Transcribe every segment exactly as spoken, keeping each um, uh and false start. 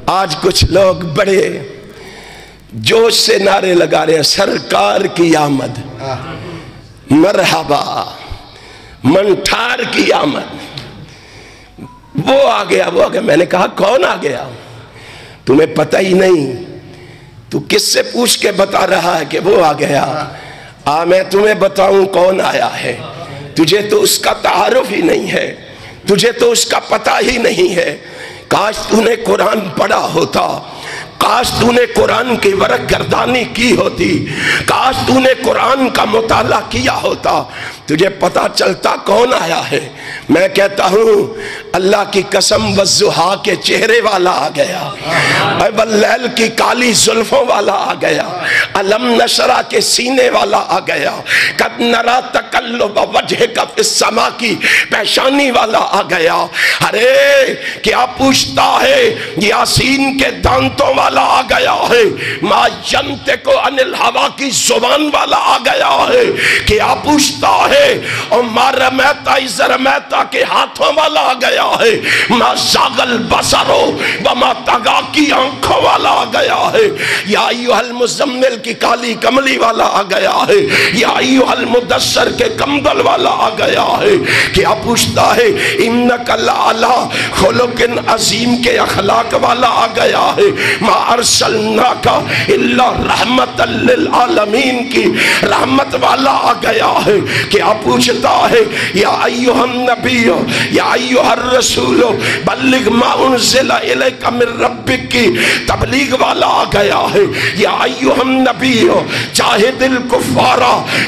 آج کچھ لوگ بڑے جوش سے نعرے لگا رہے ہیں، سرکار کی آمد، مرحبا، منٹھار کی آمد، وہ آ گیا وہ آ گیا۔ میں نے کہا کون آ گیا؟ تمہیں پتہ ہی نہیں، تو کس سے پوچھ کے بتا رہا ہے کہ وہ آ گیا؟ آ میں تمہیں بتاؤں کون آیا ہے، تجھے تو اس کا تعارف ہی نہیں ہے، تجھے تو اس کا پتہ ہی نہیں ہے۔ کاش تو نے قرآن پڑھا ہوتا، کاش تو نے قرآن کی ورق گردانی کی ہوتی، کاش تو نے قرآن کا مطالعہ کیا ہوتا، تجھے پتا چلتا کون آیا ہے۔ میں کہتا ہوں اللہ کی قسم والضحیٰ کے چہرے والا آ گیا، واللیل کی کالی زلفوں والا آ گیا، علم نشرہ کے سینے والا آ گیا، قد نرا تقلب وجہک فی السماء کی پیشانی والا آ گیا۔ ارے کیا پوچھتا ہے؟ یاسین کے دانتوں والا آ گیا ہے، ما ینطق عن الہویٰ کی زبان والا آ گیا ہے۔ کیا پوچھتا ہے؟ اور ما رمیت اذ رمیت کے ہاتھوں والا آ گیا ہے، ما زاغ البصر وما طغیٰ کی آنکھوں والا آ گیا ہے۔ یا ایھا المزمل کی کالی کملی والا آ گیا ہے، یا ایھا المدثر کے کمبل والا آ گیا ہے۔ کیا پوچھتا ہے؟ انک لعلی خلق عظیم کے اخلاق والا آ گیا ہے، ما ارسلناک الا رحمت للعالمین کی رحمت والا آ گیا ہے۔ کیا پوچھتا ہے؟ یا ایھا النبی یا ایھا الرسول بلغ ما انزل الیک من ربک کی تبلیغ والا آ گیا ہے۔ یا ایھا النبی جاہد الکفار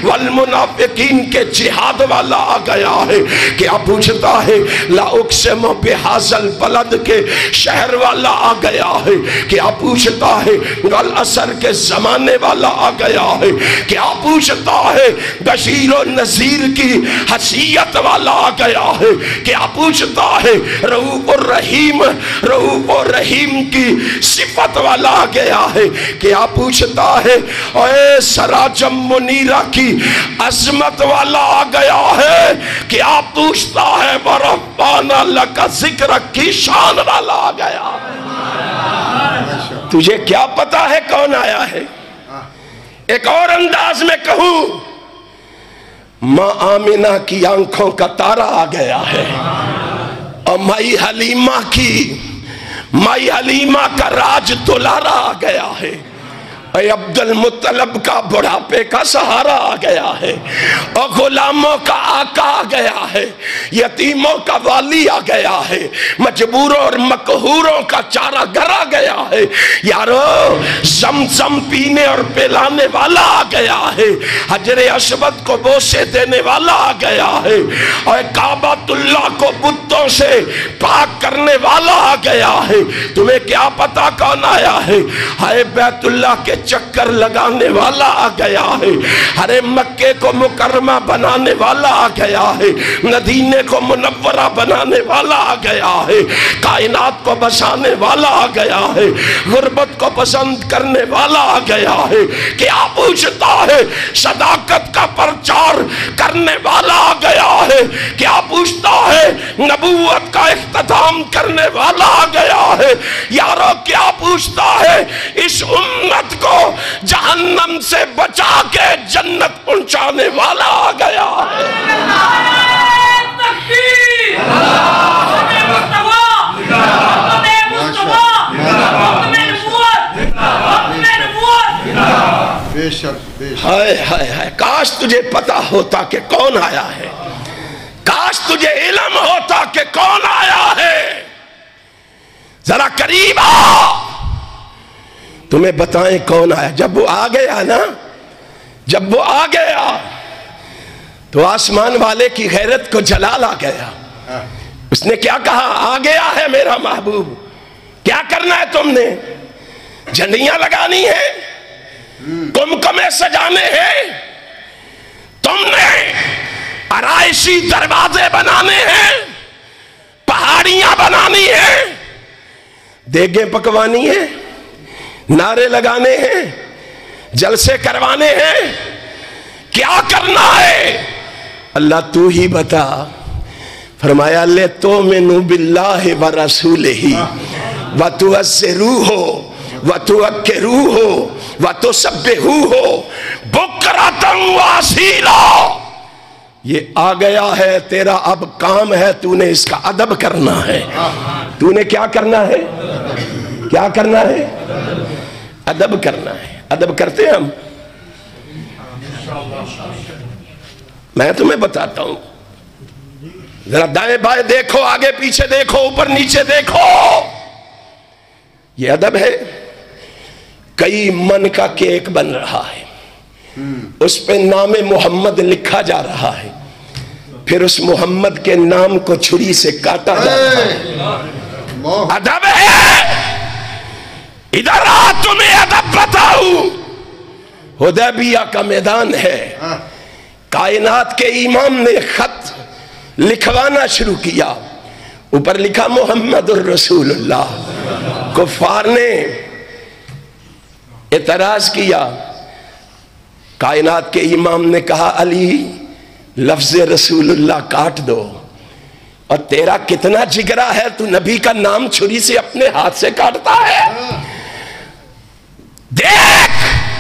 والمنافقین کے جہاد والا آ گیا ہے۔ کیا پوچھتا ہے؟ لا اقسم بہذا البلد کے شہر والا آ گیا ہے۔ کیا پوچھتا ہے؟ والعصر کے زمانے والا آ گیا ہے۔ کیا پوچھتا ہے؟ بشیر و نذیر کی حیثیت والا آ گیا ہے۔ کیا پوچھتا ہے؟ رؤوف الرحیم رؤوف الرحیم کی صفت والا آ گیا ہے۔ کیا پوچھتا ہے؟ اے سراجم منیرہ کی عظمت والا آ گیا ہے۔ کیا پوچھتا ہے؟ ورفعنا لک ذکرک کی شان والا آ گیا ہے۔ تجھے کیا پتا ہے کون آیا ہے؟ ایک اور انداز میں کہوں، ماں آمنہ کی آنکھوں کا تارا آ گیا ہے، اور مائی حلیمہ کی مائی حلیمہ کا راج دلارا آ گیا ہے، اے عبد المطلب کا بڑھاپے کا سہارا آ گیا ہے، اور غلاموں کا آقا آ گیا ہے، یتیموں کا والی آ گیا ہے، مجبوروں اور مقہوروں کا چارہ گر آ گیا ہے۔ یارو زمزم پینے اور پلانے والا آ گیا ہے، حجر اسود کو بوسے دینے والا آ گیا ہے، اور کعبۃ اللہ کو بتوں سے پاک کرنے والا آ گیا ہے۔ تمہیں کیا پتا کون آیا ہے؟ ہائے بیت اللہ کے چکر لگانے والا آ گیا ہے، ہرے مکے کو مکرمہ بنانے والا آ گیا ہے، مدینے کو منورہ بنانے والا آ گیا ہے، کائنات کو بسانے والا آ گیا ہے، غربت کو پسند کرنے والا آ گیا ہے۔ کیا پوچھتا ہے؟ صداقت کا پرچار کرنے والا آ گیا ہے۔ کیا پوچھتا ہے؟ نبوت کا اختتام کرنے والا آ گیا ہے۔ یارو کیا پوچھتا ہے؟ اس امت کو جہنم سے بچا کے جنت پہنچانے والا آ گیا ہے۔ ہائے ہائے ہائے، کاش تجھے پتا ہوتا کہ کون آیا ہے، کاش تجھے علم ہوتا کہ کون آیا ہے۔ ذرا قریب آ، تمہیں بتائیں کون آیا۔ جب وہ آ گیا نا، جب وہ آ گیا تو آسمان والے کی غیرت کو جلال آ گیا۔ اس نے کیا کہا؟ آ گیا ہے میرا محبوب، کیا کرنا ہے تم نے؟ جھنڈیاں لگانی ہیں، کمکمے سجانے ہیں، تم نے آرائشی دروازے بنانے ہیں، پہاڑیاں بنانی ہیں، دیگیں پکوانی ہیں، نعرے لگانے ہیں، جلسے کروانے ہیں، کیا کرنا ہے؟ اللہ تو ہی بتا۔ فرمایا لِتُؤْمِنُوا بِاللَّهِ وَرَسُولِهِ وَتُوَزِّرُوهُ وَتُوَكِّرُوهُ وَتُسَبِّحُوهُ بُكْرَةً وَأَصِيلًا۔ یہ آ گیا ہے، تیرا اب کام ہے، تو نے اس کا ادب کرنا ہے۔ تو نے کیا کرنا ہے؟ کیا کرنا ہے؟ ادب کرنا ہے۔ ادب کرتے ہیں ہم؟ میں تمہیں بتاتا ہوں، ذرا دائیں بائیں دیکھو، آگے پیچھے دیکھو، اوپر نیچے دیکھو، یہ ادب ہے۔ کئی من کا کیک بن رہا ہے، اس پہ نام محمد لکھا جا رہا ہے، پھر اس محمد کے نام کو چھری سے کاٹا جا رہا ہے۔ ادب ہے۔ ادھر آ، تمہیں ادب بتاؤں۔ حدیبیہ کا میدان ہے، کائنات کے امام نے خط لکھوانا شروع کیا، اوپر لکھا محمد الرسول اللہ۔ کفار نے اعتراض کیا، کائنات کے امام نے کہا علی لفظ رسول اللہ کاٹ دو، اور تیرا کتنا جگرا ہے، تو نبی کا نام چھری سے اپنے ہاتھ سے کاٹتا ہے؟ دیکھ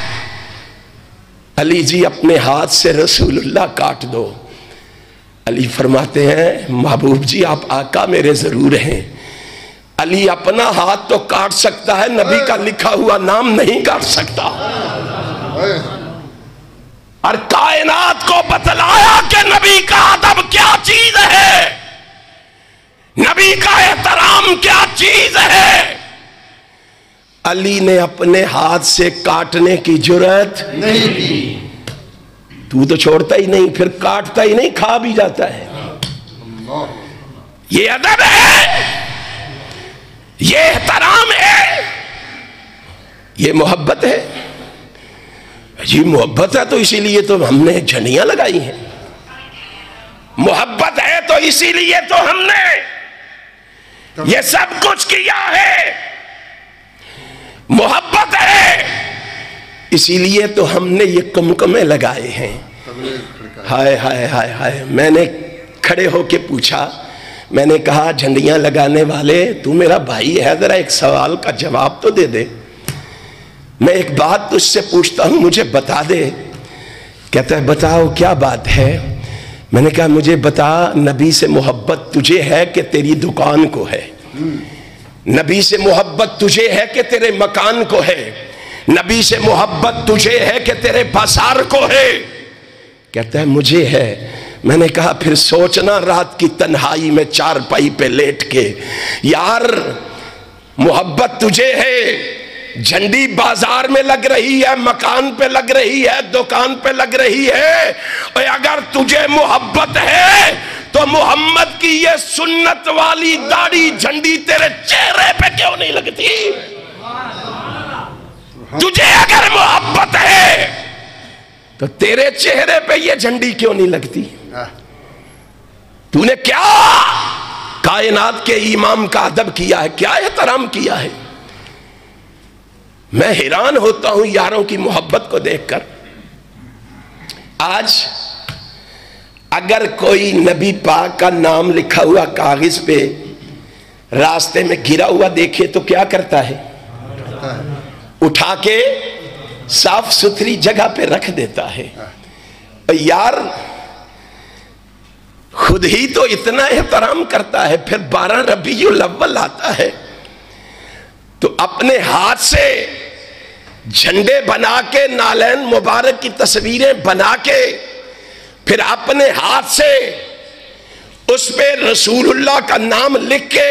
علی جی اپنے ہاتھ سے رسول اللہ کاٹ دو۔ علی فرماتے ہیں محبوب جی آپ آقا میرے ضرور ہیں۔ علی اپنا ہاتھ تو کاٹ سکتا ہے، نبی کا لکھا ہوا نام نہیں کاٹ سکتا۔ اور کائنات کو بتلایا کہ نبی کا ادب کیا چیز ہے، نبی کا احترام کیا چیز ہے۔ علی نے اپنے ہاتھ سے کاٹنے کی جرات نہیں کی۔ تو تو چھوڑتا ہی نہیں، پھر کاٹتا ہی نہیں، کھا بھی جاتا ہے۔ یہ ادب ہے، یہ احترام ہے، یہ محبت ہے۔ جی محبت ہے تو اسی لیے تو ہم نے جھنڈیاں لگائی ہیں، محبت ہے تو اسی لیے تو ہم نے یہ سب کچھ کیا ہے، محبت ہے اسی لیے تو ہم نے یہ کمکمے لگائے ہیں۔ ہائے ہائے ہائے ہائے، میں نے کھڑے ہو کے پوچھا، میں نے کہا جھنڈیاں لگانے والے تو میرا بھائی ہے، ذرا ایک سوال کا جواب تو دے دے، میں ایک بات تجھ سے پوچھتا ہوں مجھے بتا دے۔ کہتا ہے بتاؤ کیا بات ہے؟ میں نے کہا مجھے بتا، نبی سے محبت تجھے ہے کہ تیری دکان کو ہے؟ نبی سے محبت تجھے ہے کہ تیرے مکان کو ہے؟ نبی سے محبت تجھے ہے کہ تیرے بازار کو ہے؟ کہتا ہے مجھے ہے۔ میں نے کہا پھر سوچنا رات کی تنہائی میں چار پائی پہ لیٹ کے، یار محبت تجھے ہے، جھنڈی بازار میں لگ رہی ہے، مکان پہ لگ رہی ہے، دکان پہ لگ رہی ہے، اور اگر تجھے محبت ہے تو محمد کی یہ سنت والی داڑھی جھنڈی تیرے چہرے پہ کیوں نہیں لگتی؟ تجھے اگر محبت ہے تو تیرے چہرے پہ یہ جھنڈی کیوں نہیں لگتی؟ تو نے کیا کائنات کے امام کا ادب کیا ہے، کیا احترام کیا ہے۔ میں حیران ہوتا ہوں یاروں کی محبت کو دیکھ کر۔ آج اگر کوئی نبی پاک کا نام لکھا ہوا کاغذ پہ راستے میں گرا ہوا دیکھے تو کیا کرتا ہے؟ اٹھا کے صاف ستھری جگہ پہ رکھ دیتا ہے۔ یار خود ہی تو اتنا احترام کرتا ہے، پھر بارہ ربیع الاول آتا ہے تو اپنے ہاتھ سے جھنڈے بنا کے، نالین مبارک کی تصویریں بنا کے، پھر اپنے ہاتھ سے اس پہ رسول اللہ کا نام لکھ کے،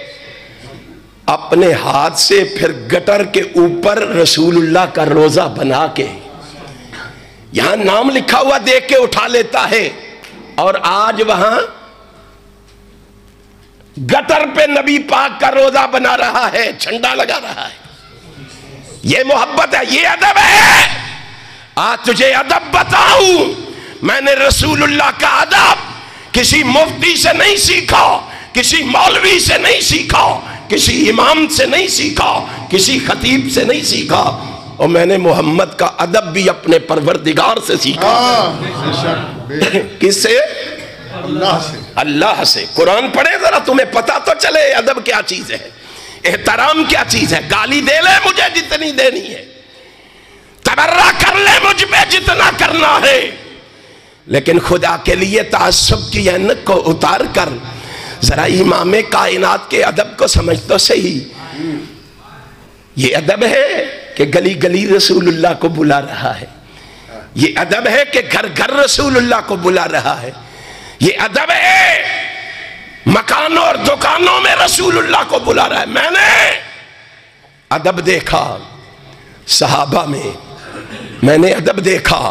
اپنے ہاتھ سے پھر گٹر کے اوپر رسول اللہ کا روزہ بنا کے، یہاں نام لکھا ہوا دیکھ کے اٹھا لیتا ہے، اور آج وہاں گٹر پہ نبی پاک کا روزہ بنا رہا ہے، جھنڈا لگا رہا ہے۔ یہ محبت ہے، یہ ادب ہے۔ آج تجھے ادب بتاؤں، میں نے رسول اللہ کا ادب کسی مفتی سے نہیں سیکھا، کسی مولوی سے نہیں سیکھا، کسی امام سے نہیں سیکھا، کسی خطیب سے نہیں سیکھا، اور میں نے محمد کا ادب بھی اپنے پروردگار سے سیکھا۔ کس سے؟ اللہ سے۔ اللہ سے۔ قرآن پڑھے ذرا، تمہیں پتا تو چلے ادب کیا چیز ہے۔ احترام کیا چیز ہے؟ گالی دے لے مجھے جتنی دینی ہے، تبرہ کر لے مجھ پہ جتنا کرنا ہے، لیکن خدا کے لیے تعصب کی اینک کو اتار کر ذرا امام کائنات کے ادب کو سمجھ تو صحیح۔ یہ ادب ہے کہ گلی گلی رسول اللہ کو بلا رہا ہے، یہ ادب ہے کہ گھر گھر رسول اللہ کو بلا رہا ہے، یہ ادب ہے مکانوں اور دکانوں میں رسول اللہ کو بلا رہا ہے۔ میں نے ادب دیکھا صحابہ میں، میں نے ادب دیکھا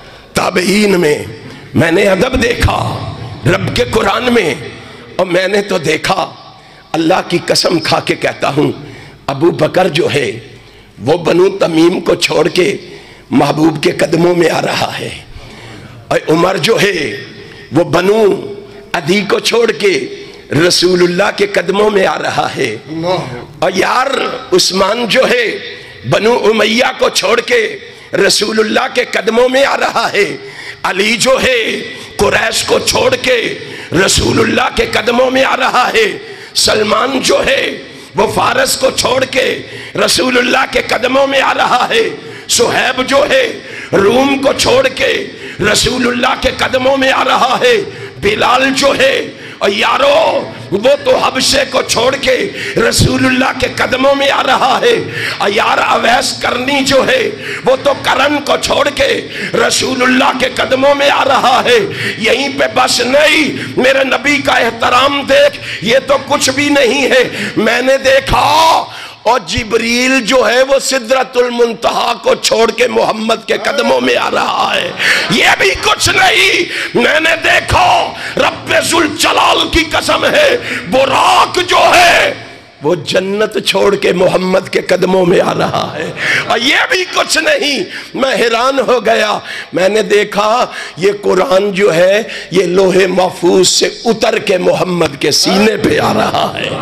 تابعین میں، میں نے ادب دیکھا رب کے قرآن میں، اور میں نے تو دیکھا، اللہ کی قسم کھا کے کہتا ہوں، ابو بکر جو ہے وہ بنو تمیم کو چھوڑ کے محبوب کے قدموں میں آ رہا ہے، اور عمر جو ہے وہ بنو عدی کو چھوڑ کے رسول اللہ کے قدموں میں آ رہا ہے، اور یار عثمان جو ہے بنو امیہ کو چھوڑ کے رسول اللہ کے قدموں میں آ رہا ہے، علی جو ہے قریش کو چھوڑ کے رسول اللہ کے قدموں میں آ رہا ہے، سلمان جو ہے وہ فارس کو چھوڑ کے رسول اللہ کے قدموں میں آ رہا ہے، صہیب جو ہے روم کو چھوڑ کے رسول اللہ کے قدموں میں آ رہا ہے، بلال جو ہے اور یارو وہ تو حبشے کو چھوڑ کے رسول اللہ کے قدموں میں آ رہا ہے، اور یار اویس کرنی جو ہے وہ تو کرن کو چھوڑ کے رسول اللہ کے قدموں میں آ رہا ہے۔ یہیں پہ بس نہیں، میرے نبی کا احترام دیکھ، یہ تو کچھ بھی نہیں ہے، میں نے دیکھا اور جبریل جو ہے وہ سدرۃ المنتہا کو چھوڑ کے محمد کے قدموں میں آ رہا ہے، یہ بھی کچھ نہیں، میں نے دیکھا رب ذوالجلال کی قسم ہے براق جو ہے وہ جنت چھوڑ کے محمد کے قدموں میں آ رہا ہے، اور یہ بھی کچھ نہیں، میں حیران ہو گیا، میں نے دیکھا یہ قرآن جو ہے یہ لوح محفوظ سے اتر کے محمد کے سینے پہ آ رہا ہے۔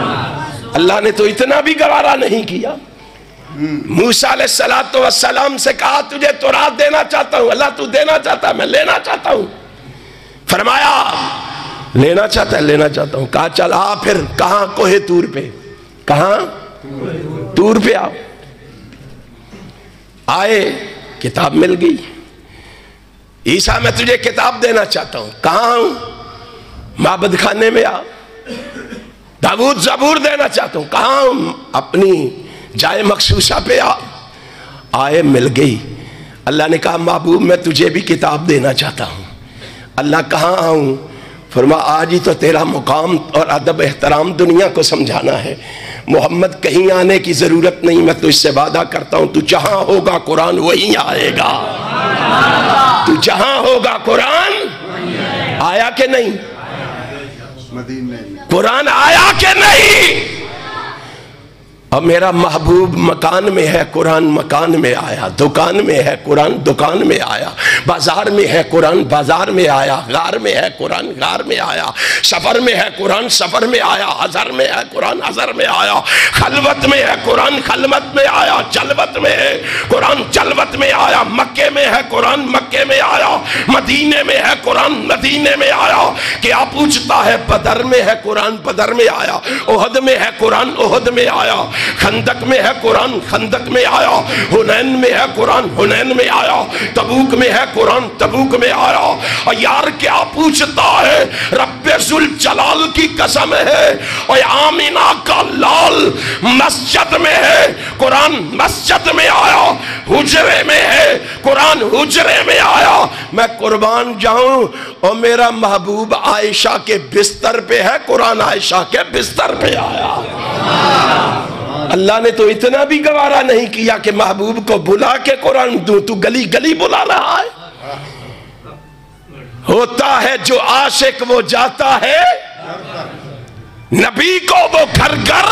اللہ نے تو اتنا بھی گوارا نہیں کیا، موسیٰ علیہ السلام سے کہا تجھے تورات دینا چاہتا ہوں، اللہ تو دینا چاہتا ہے میں لینا چاہتا ہوں، فرمایا لینا چاہتا ہے لینا چاہتا ہوں، کہا چل آ پھر، کہاں کوہ تور پہ، کہاں تور پہ آؤ، آئے کتاب مل گئی، عیسیٰ میں تجھے کتاب دینا چاہتا ہوں، کہاں ہوں، معبد خانے میں آ، داؤد زبور دینا چاہتا ہوں، کہاں ہوں، اپنی جائے مخصوصہ پہ آ، آئے مل گئی، اللہ نے کہا محبوب میں تجھے بھی کتاب دینا چاہتا ہوں، اللہ کہاں آؤں، فرما آج ہی تو تیرا مقام اور ادب احترام دنیا کو سمجھانا ہے، محمد کہیں آنے کی ضرورت نہیں، میں تو اس سے وعدہ کرتا ہوں تو جہاں ہوگا قرآن وہیں آئے گا، تو جہاں ہوگا قرآن آیا کہ نہیں، قرآن آیا کہ نہیں، اور میرا محبوب مکان میں ہے قرآن مکان میں آیا، دکان میں ہے قرآن دکان میں آیا، بازار میں ہے قرآن بازار میں آیا، غار میں ہے قرآن غار میں آیا، سفر میں ہے قرآن سفر میں آیا، حضر میں ہے قرآن حضر میں آیا، خلوت میں ہے قرآن خلوت میں آیا، جلوت میں ہے قرآن جلوت میں آیا، مکے میں ہے قرآن مکے میں آیا، مدینے میں ہے قرآن مدینے میں آیا، کیا پوچھتا ہے بدر میں ہے قرآن بدر میں آیا، احد میں ہے قرآن احد میں آیا، خندق میں ہے قرآن خندق میں آیا، حنین میں ہے قرآن حنین میں آیا، تبوک میں ہے قرآن تبوک میں آیا، اور یار کیا پوچھتا ہے، رب ذوالجلال کی قسم ہے، اور آمینہ کا لال مسجد میں ہے قرآن مسجد میں آیا، حجرے میں ہے قرآن حجرے میں آیا، میں قربان جاؤں اور میرا محبوب عائشہ کے بستر پہ ہے قرآن عائشہ کے بستر پہ آیا۔ اللہ نے تو اتنا بھی گوارا نہیں کیا کہ محبوب کو بلا کے قرآن دوں، تو گلی گلی بلا رہا ہے، ہوتا ہے جو عاشق وہ جاتا ہے، نبی کو وہ گھر گھر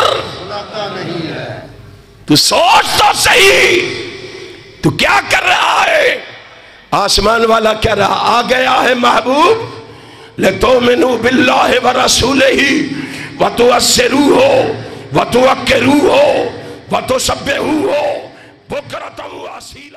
تو سوچ تو صحیح، تو کیا کر رہا ہے، آسمان والا کہہ رہا آ گیا ہے محبوب، لِتُؤْمِنُوا بِاللَّهِ وَرَسُولِهِ وَتُعَزِّرُوهُ وَتُوَقِّرُوهُ وَتُسَبِّحُوهُ بُكْرَةً وَأَصِيلًا۔